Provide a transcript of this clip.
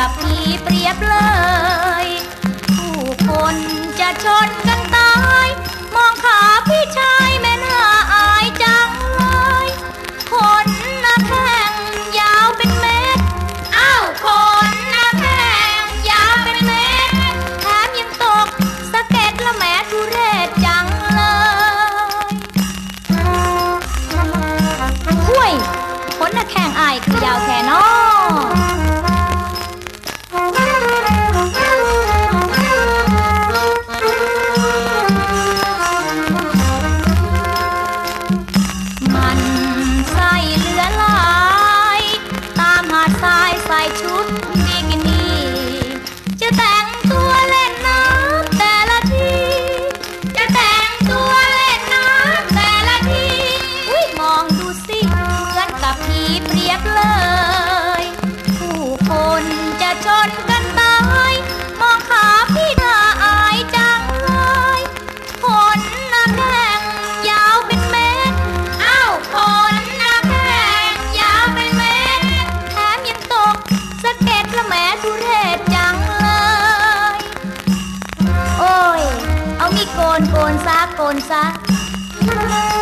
กับพี่เปรียบเลยผู้คนจะชนกันตายมองขาพี่ชายแม่น่าอายจังเลยขนหน้าแข้งยาวเป็นเมตรอ้าวขนหน้าแข้งยาวเป็นเมตรแถมยังตกสะเก็ดละแม่ทุเรศจังเลยห้วยขนหน้าแข้งอายคือยาวแค่นอชุดบิกินี่จะแต่งตัวเล่นน้ำแต่ละทีจะแต่งตัวเล่นน้ำแต่ละทีอุ้ยมองดูสิเหมือนกับพี่เปรียบเลยผู้คนจะชนกันตายมองขาพี่น่าอายจังเลยขนหน้าแข้งยาวเป็นเมตรอ้าวขนหน้าแข้งยาวเป็นเมตรแถมยังตกสะเก็ดละแม่ทุเรศจังเลยโอ้ยเอามีโกนซะ